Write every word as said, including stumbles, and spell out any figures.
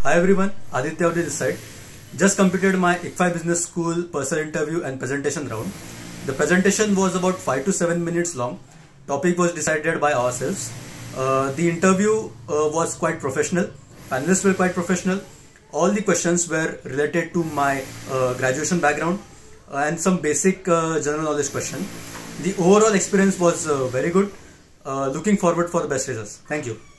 Hi everyone, Aditya Auti this side. Just completed my I C F A I Business School personal interview and presentation round. The presentation was about five to seven minutes long. Topic was decided by ourselves. Uh, the interview uh, was quite professional. Panelists were quite professional. All the questions were related to my uh, graduation background uh, and some basic uh, general knowledge question. The overall experience was uh, very good. Uh, looking forward for the best results. Thank you.